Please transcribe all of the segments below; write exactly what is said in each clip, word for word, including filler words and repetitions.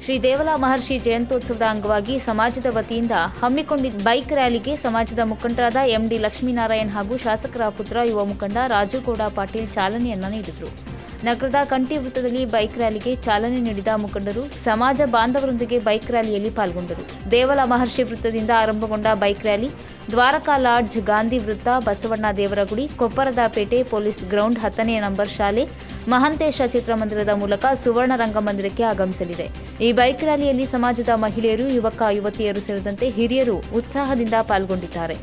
ಶ್ರೀ ದೇವಲ ಮಹರ್ಷಿ ಜಯಂತ್ಯೋತ್ಸವದ ಅಂಗವಾಗಿ ಸಮಾಜದ ವತಿಯಿಂದ ಹಮ್ಮಿಕೊಂಡಿದ್ದ ಬೈಕ್ ರ್ಯಾಲಿಗೆ ಸಮಾಜದ ಮುಖಂಡರಾದ ಎಂಡಿ ಲಕ್ಷ್ಮೀನಾರಾಯಣ್ ಹಾಗೂ ಶಾಸಕರ ಪುತ್ರ ಯುವ ಮುಖಂಡ ರಾಜುಗೌಡ ಪಾಟೀಲ್ ಚಾಲನೆಯನ್ನ ನೀಡಿದರು. ನಗರದ ಕಂಠಿ ವೃತ್ತದಲ್ಲಿ ಬೈಕ್ ರ್ಯಾಲಿಗೆ ಚಾಲನೆ ನೀಡಿದ ಮುಖಂಡರು ಸಮಾಜ ಬಾಂಧವರೊಂದಿಗೆ ಬೈಕ್ ರ್ಯಾಲಿಯಲ್ಲಿ ಪಾಲ್ಗೊಂಡರು. ದೇವಲ ಮಹರ್ಷಿ ವೃತ್ತದಿಂದ ಆರಂಭಗೊಂಡ bike rally Dwaraka lodge, Gandhi ವೃತ್ತ, ಬಸವಣ್ಣ ದೇವರಗುಡಿ, ಕೊಪ್ಪರದ ಪೇಟೆ, ಪೊಲೀಸ್ ಗ್ರೌಂಡ್, ಹತ್ತನೇ ನಂಬರ್ ಶಾಲೆ, ಮಹಂತೇಶ ಚಿತ್ರಮಂದಿರದ ಮೂಲಕ ಸುವರ್ಣ ರಂಗಮಂದಿರಕ್ಕೆ ಆಗಮಿಸಲಿದೆ. ಈ ಬೈಕ್ ರ್ಯಾಲಿಯಲ್ಲಿ ಸಮಾಜದ ಮಹಿಳೆಯರು, ಯುವಕ ಯುವತಿಯರು ಸೇರಿದಂತೆ ಹಿರಿಯರು ಉತ್ಸಾಹದಿಂದ ಪಾಲ್ಗೊಂಡಿದ್ದಾರೆ.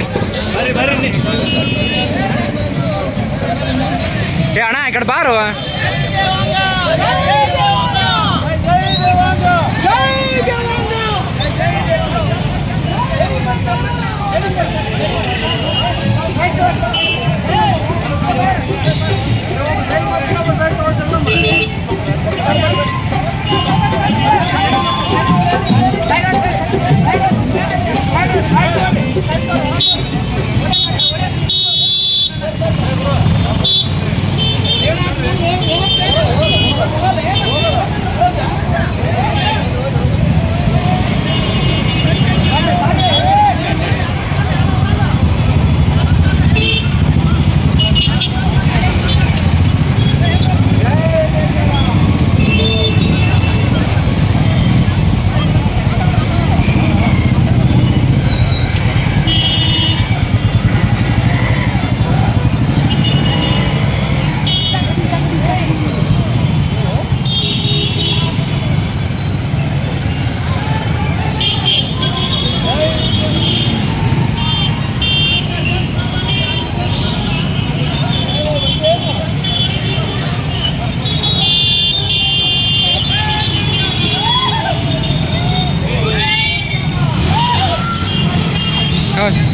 ಅಣ್ಣ ಈ ಕಡೆ ಬಾರು. How's